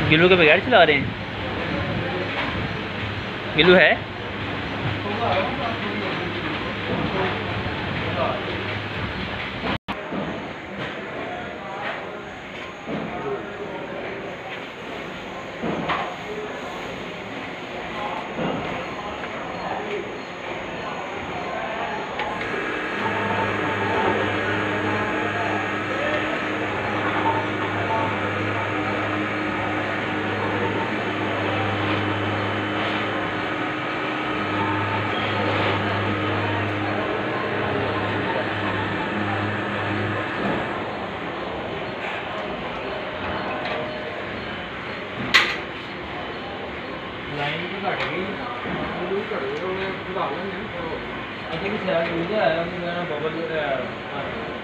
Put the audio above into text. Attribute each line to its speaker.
Speaker 1: गिल्लू के बगैर चला रहे हैं। गिल्लू है।
Speaker 2: लाइन तो घट गई, घट गई, बढ़ा लेंगे। आई थिंक शायद मुझे आया, बबल